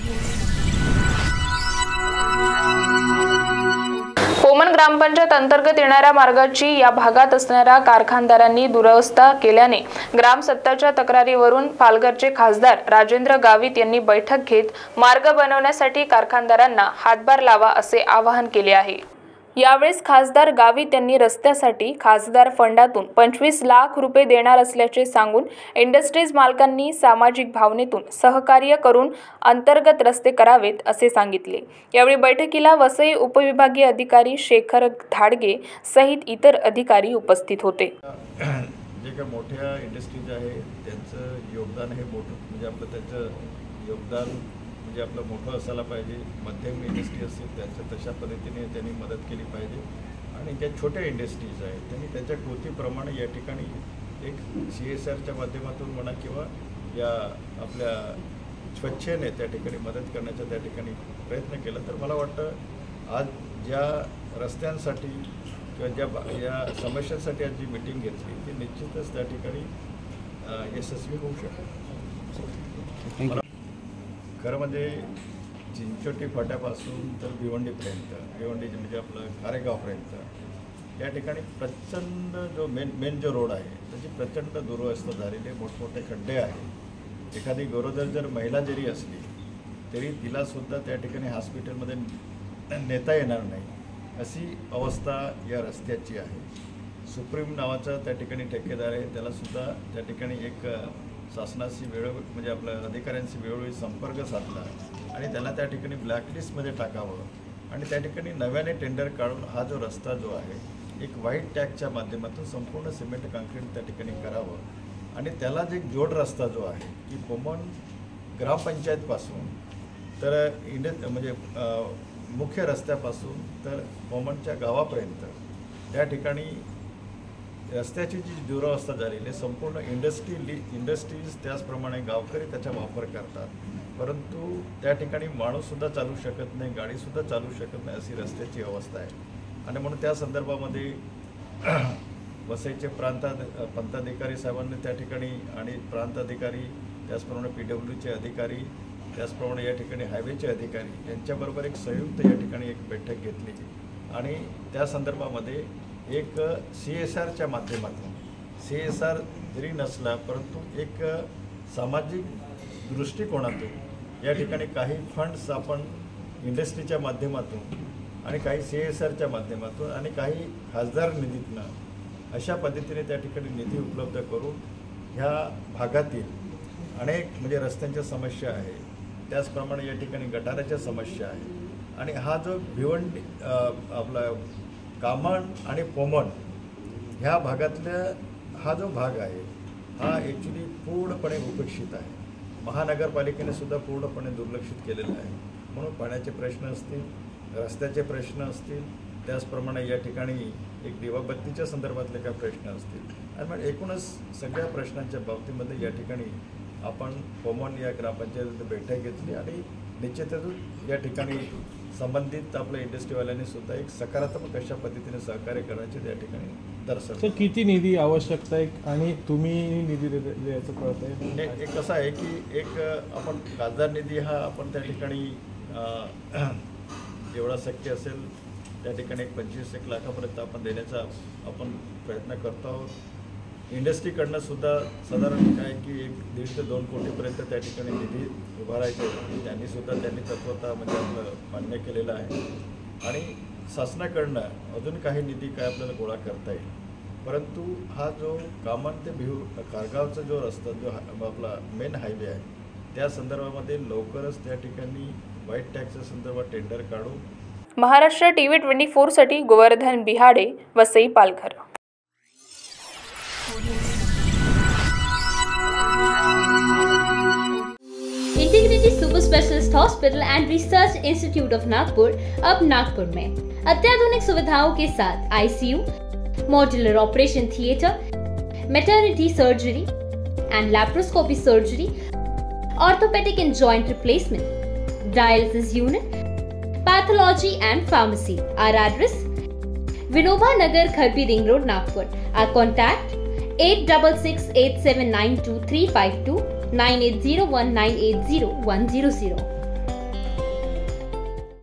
पोमन ग्रामपंचायत अंतर्गत येणाऱ्या मार्गाची या भागात असणाऱ्या कारखानदारांनी दुरवस्था केल्याने ग्रामसत्ताच्या तक्रारीवरून पालघरचे खासदार राजेंद्र गावित यांनी बैठक घेत मार्ग बनवण्यासाठी कारखानदारांना हातभार लावा असे आवाहन केले आहे। यावेळेस खासदार गावित यांनी रस्त्यासाठी खासदार फंडातून 25 लाख रुपये देणार असल्याचे सांगून इंडस्ट्रीज मालकांनी सामाजिक भावनेतून सहकार्य करून अंतर्गत रस्ते करावेत असे सांगितले। यावेळी बैठकीला वसई उपविभागीय अधिकारी शेखर धाडगे सहित इतर अधिकारी उपस्थित होते। जे काही मोठ्या इंडस्ट्रीज आहे त्यांचं योगदान हे मोठं म्हणजे आपलं त्याचं योगदान म्हणजे आपलं मोठं असायला पाहिजे। मध्यम इंडस्ट्री असतील त्यांच्या तशा पद्धतीने त्यांनी मदत केली पाहिजे आणि ज्या छोट्या इंडस्ट्रीज आहेत त्यांनी त्याच्या कृतीप्रमाणे या ठिकाणी एक CSRच्या माध्यमातून म्हणा किंवा या आपल्या स्वच्छेने त्या ठिकाणी मदत करण्याचा त्या ठिकाणी प्रयत्न केला तर मला वाटतं आज ज्या रस्त्यांसाठी किंवा या समस्यांसाठी आज जी मीटिंग घेतली ती निश्चितच त्या ठिकाणी यशस्वी होऊ शकेल। खरं म्हणजे चिंचोटी फाट्यापासून तर भिवंडीपर्यंत भिवंडी म्हणजे आपलं खारेगावपर्यंत या ठिकाणी प्रचंड जो मेन जो रोड आहे त्याची प्रचंड दुरवस्था झालेली मोठमोठे खड्डे आहे। एखादी गरोदर जर महिला जरी असली तरी तिलासुद्धा त्या ठिकाणी हॉस्पिटलमध्ये नेता येणार नाही अशी अवस्था या रस्त्याची आहे। सुप्रीम नावाचा त्या ठिकाणी ठेकेदार आहे त्यालासुद्धा त्या ठिकाणी एक शासनाशी वेळोवेळी म्हणजे आपल्या अधिकाऱ्यांशी वेळोवेळी संपर्क साधला आणि त्याला त्या ठिकाणी ब्लॅकलिस्टमध्ये टाकावं आणि त्या ठिकाणी नव्याने टेंडर काढून हा जो रस्ता जो आहे एक व्हाईट टॅगच्या माध्यमातून संपूर्ण सिमेंट काँक्रीट त्या ठिकाणी करावं आणि त्याला जे जोड रस्ता जो आहे की पोमन ग्रामपंचायतपासून तर म्हणजे मुख्य रस्त्यापासून तर पोमनच्या गावापर्यंत त्या ठिकाणी रस्त्याची जी दुरवस्था झालेली आहे संपूर्ण इंडस्ट्रीज त्याचप्रमाणे गावकरी त्याचा वापर करतात परंतु त्या ठिकाणी माणूससुद्धा चालू शकत नाही गाडीसुद्धा चालू शकत नाही अशी रस्त्याची अवस्था आहे आणि म्हणून त्या संदर्भामध्ये वसईचे प्रांताधिकारी साहेबांनी त्या ठिकाणी आणि प्रांताधिकारी त्याचप्रमाणे PWचे अधिकारी त्याचप्रमाणे या ठिकाणी हायवेचे अधिकारी यांच्याबरोबर एक संयुक्त या ठिकाणी एक बैठक घेतली आणि त्या संदर्भामध्ये एक CSRच्या माध्यमातून CSR जरी नसला परंतु एक सामाजिक दृष्टिकोनातून या ठिकाणी काही फंड्स आपण इंडस्ट्रीच्या माध्यमातून आणि काही CSRच्या माध्यमातून आणि काही खासदार निधीतनं अशा पद्धतीने त्या ठिकाणी निधी उपलब्ध करून ह्या भागातील अनेक म्हणजे रस्त्यांच्या समस्या आहे त्याचप्रमाणे या ठिकाणी गटाराच्या समस्या आहे आणि हा जो भिवंडी आपला कामण आणि पोमन ह्या भागातल्या हा जो भाग आहे हा ॲक्च्युली पूर्णपणे उपेक्षित आहे। महानगरपालिकेने सुद्धा पूर्णपणे दुर्लक्षित केलेलं आहे म्हणून पाण्याचे प्रश्न असतील रस्त्याचे प्रश्न असतील त्याचप्रमाणे या ठिकाणी एक दिवाबत्तीच्या संदर्भातले काही प्रश्न असतील आणि मग एकूणच सगळ्या प्रश्नांच्या बाबतीमध्ये या ठिकाणी आपण पोमन या ग्रामपंचायतीत बैठक घेतली आणि निश्चितच या ठिकाणी संबंधित आपल्या इंडस्ट्रीवाल्यांनी सुद्धा एक सकारात्मक अशा पद्धतीने सहकार्य करायचे त्या ठिकाणी दर्शवलं। सर किती निधी आवश्यकता आहे आणि तुम्ही निधी द्यायचं कळत आहे? एक कसं आहे की एक आपण खासदार निधी हा आपण त्या ठिकाणी जेवढा शक्य असेल त्या ठिकाणी 25-1 लाखापर्यंत आपण देण्याचा आपण प्रयत्न करतो आहोत। इंडस्ट्रीकडनं सुद्धा साधारण काय की 1.5 ते 2 कोटीपर्यंत त्या ठिकाणी निधी उभारायचे त्यांनी तत्वता म्हणजे आपलं मान्य केलेलं आहे आणि शासनाकडनं अजून काही निधी काय आपल्याला गोळा करता येईल परंतु हा जो कामन ते खारगावचा जो रस्ता जो आपला मेन हायवे आहे त्या संदर्भामध्ये लवकरच त्या ठिकाणी व्हाईट टॅगच्या संदर्भात टेंडर काढून महाराष्ट्र TV 24 साठी Govardhan Bihade, Vasai, Palghar. Integrity super specialist hospital and research institute of Nagpur अब नागपुर में अत्याधुनिक सुविधाओं के साथ ICU, modular operation theatre, maternity surgery and laparoscopy surgery, orthopaedic and joint replacement, dialysis unit, pathology and pharmacy. Our address: Vinoba Nagar, Kharbi Ring Road, Nagpur. Our contact: 8668792352 9801980100.